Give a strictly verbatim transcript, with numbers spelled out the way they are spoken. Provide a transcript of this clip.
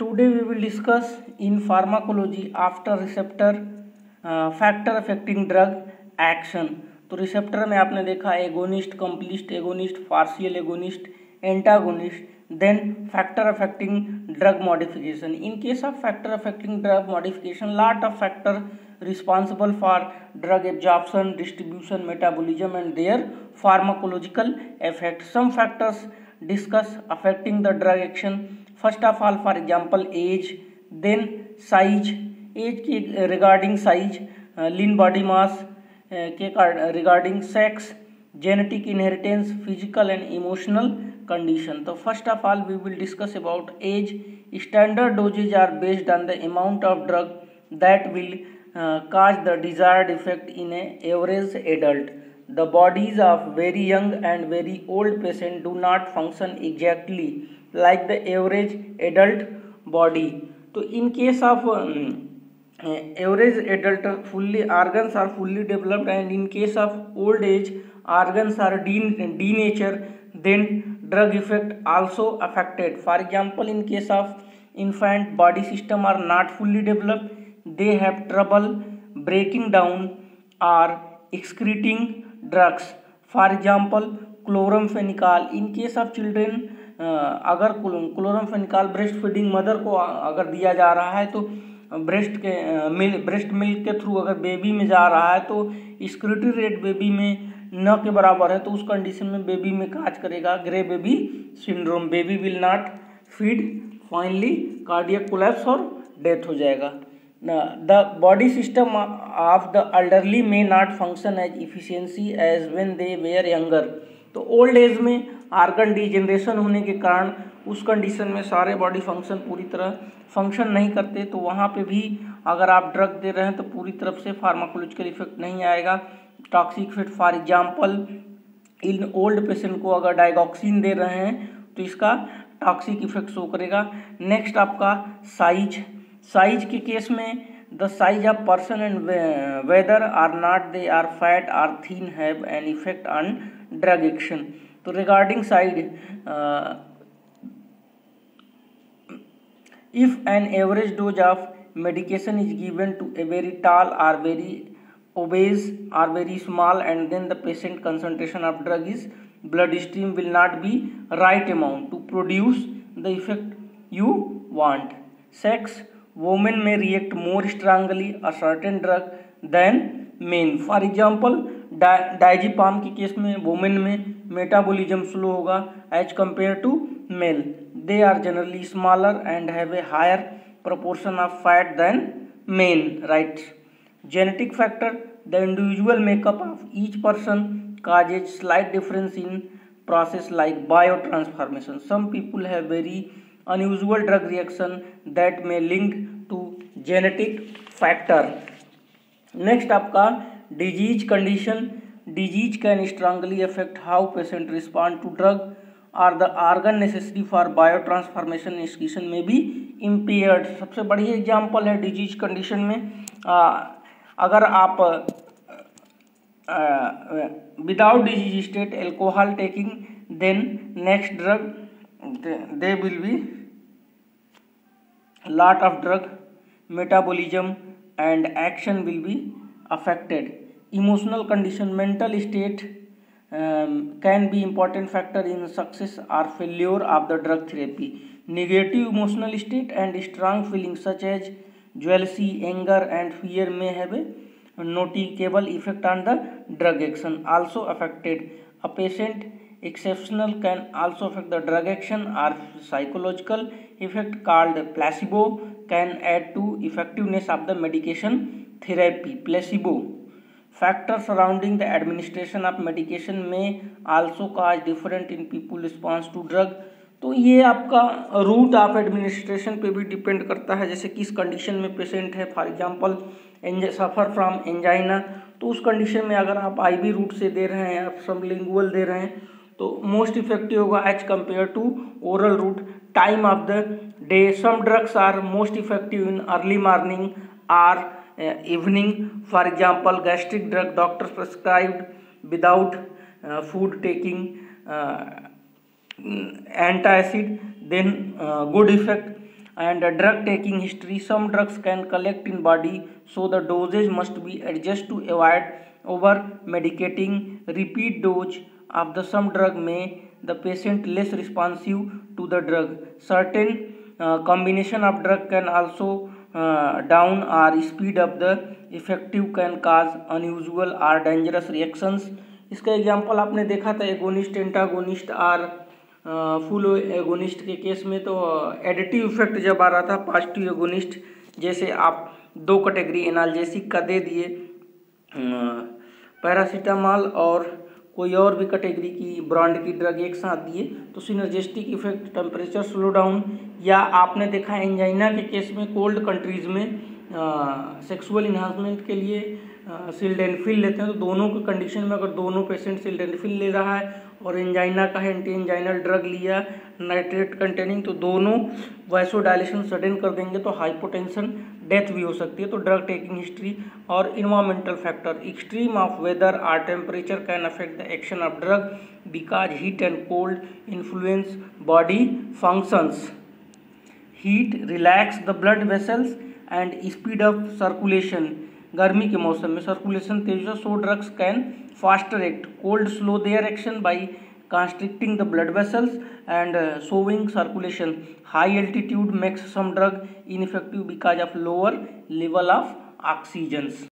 Today we will discuss in pharmacology after receptor uh, factor affecting drug action. तो receptor में आपने देखा agonist, complete agonist, partial agonist, antagonist, then factor affecting drug modification. In case of factor affecting drug modification, lot of factor responsible for drug absorption, distribution, metabolism and their pharmacological effect. Some factors discuss affecting the drug action. First of all, for example, age, then size, age की regarding size, uh, lean body mass uh, के regarding sex, genetic inheritance, physical and emotional condition. So first of all, we will discuss about age. Standard doses are based on the amount of drug that will uh, cause the desired effect in a average adult. The bodies of very young and very old patient do not function exactly like the average adult body. So in case of um, uh, average adult, fully organs are fully developed, and in case of old age, organs are de- denatured, then drug effect also affected. For example, in case of infant, body system are not fully developed, they have trouble breaking down or excreting drugs. For example, chloramphenicol. In case of children, अगर chloramphenicol breast feeding mother को अगर दिया जा रहा है तो breast के मिल ब्रेस्ट मिल्क के थ्रू अगर बेबी में जा रहा है तो एक्सक्रीटरी रेट बेबी में न के बराबर है, तो उस कंडीशन में बेबी में काज करेगा grey baby syndrome. Baby will not feed, finally cardiac collapse और डेथ हो जाएगा. The body system of the elderly may not function as efficiency as when they were younger. तो ओल्ड एज में organ degeneration होने के कारण उस condition में सारे बॉडी फंक्शन पूरी तरह फंक्शन नहीं करते, तो वहाँ पे भी अगर आप ड्रग दे रहे हैं तो पूरी तरफ से फार्माकोलॉजिकल इफेक्ट नहीं आएगा. Toxic effect, for example in old patient को अगर डाइगॉक्सिन दे रहे हैं तो इसका टॉक्सिक इफेक्ट शो करेगा. नेक्स्ट आपका साइज. साइज के केस में the size of person and whether or not they are fat or thin have an effect on drug action. तो regarding side, if an average dose of medication is given to a very tall or very obese or very small, and then the patient concentration of drug is blood stream will not be right amount to produce the effect you want. Sex, women may react more strongly a certain drug than men. For example, diazepam के case में women में metabolism slow होगा as compared to male. They are generally smaller and have a higher proportion of fat than men, right? Genetic factor, the individual makeup of each person causes slight difference in process like biotransformation. Some people have very unusual drug reaction that may link to genetic factor. Next आपका disease condition. Disease can strongly affect how patient respond to drug or the organ necessary for biotransformation excretion may be impaired. सबसे बड़ी example है disease condition में, uh, अगर आप without disease state alcohol taking, then next drug they will be lot of drug metabolism and action will be affected. Emotional condition, mental state um, can be important factor in success or failure of the drug therapy. Negative emotional state and strong feelings such as jealousy, anger and fear may have a noticeable effect on the drug action. Also affected, a patient exceptional can also affect the drug action, or psychological effect called placebo can add to effectiveness of the medication therapy. Placebo factors surrounding the administration of medication may also cause different in people response to drug. तो ये आपका root of administration पे भी depend करता है, जैसे किस condition में पेशेंट है. For example suffer from angina, तो उस कंडीशन में अगर आप आईवी रूट से दे रहे हैं, आप सबलिंगुअल दे रहे हैं, तो मोस्ट इफेक्टिव होगा as compared to oral route. Time of the day, some drugs are most effective in early morning or evening. For example gastric drug doctor prescribed without food taking antacid, then uh, good effect and uh, drug taking history. Some drugs can collect in body, so the dosage must be adjusted to avoid over medicating. Repeat dose of the some drug may the patient less responsive to the drug. Certain uh, combination of drug can also uh, down or speed up the effective, can cause unusual or dangerous reactions. इसका example आपने देखा था agonist, antagonist और full agonist के case में। तो additive effect जब आ रहा था पॉजिटिव एगोनिस्ट, जैसे आप दो कैटेगरी एनाल्जेसिक का दे दिए, पैरासीटामॉल और कोई और भी कैटेगरी की ब्रांड की ड्रग एक साथ दिए, तो synergistic effect, temperature slow down, या आपने देखा एंजाइना के केस में कोल्ड कंट्रीज में सेक्सुअल इन्हांसमेंट के लिए सिल्डेनाफिल लेते हैं। तो दोनों के कंडीशन में अगर दोनों पेशेंट सिल्डेनाफिल ले रहा है और एंजाइना का है एंटी एंजाइनल ड्रग लिया नाइट्रेट कंटेनिंग, तो दोनों वैसोडायलेशन सडन कर देंगे, तो हाइपोटेंशन, डेथ भी हो सकती है। तो ड्रग टेकिंग हिस्ट्री और environmental factor, extreme of weather और temperature can affect the action of drug because heat and cold influence body functions. Heat relax the blood vessels and speed up circulation. गर्मी के मौसम में circulation तेज हो, so drugs can faster act. Cold slow their action by constricting the blood vessels and uh, slowing circulation. High altitude makes some drug ineffective because of lower level of oxygens.